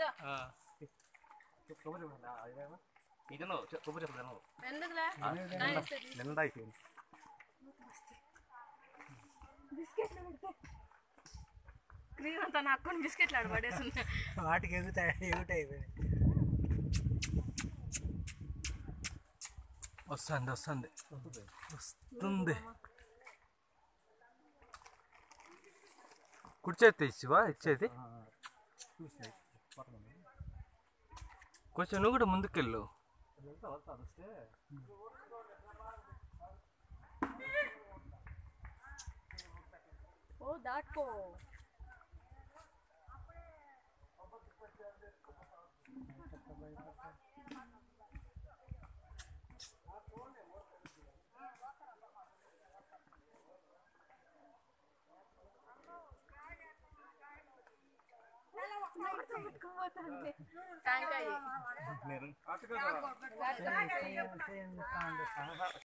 ఇదను కొబ్బరి చెప్పను ఎందుకులే నిండా అయిపోయింది బిస్కెట్లు పెడితే క్రీమ్ అంతా నాకుని బిస్కెట్లు ఆడబడేస్తుంది వాటికి ఎగుతాయి వస్తుంది వస్తుంది కుర్చేతి ఇచ్చివా ఇచ్చేది కొంచెం నువ్వు కూడా ముందుకెళ్ళు ఓ దాటుకో టెంకాయ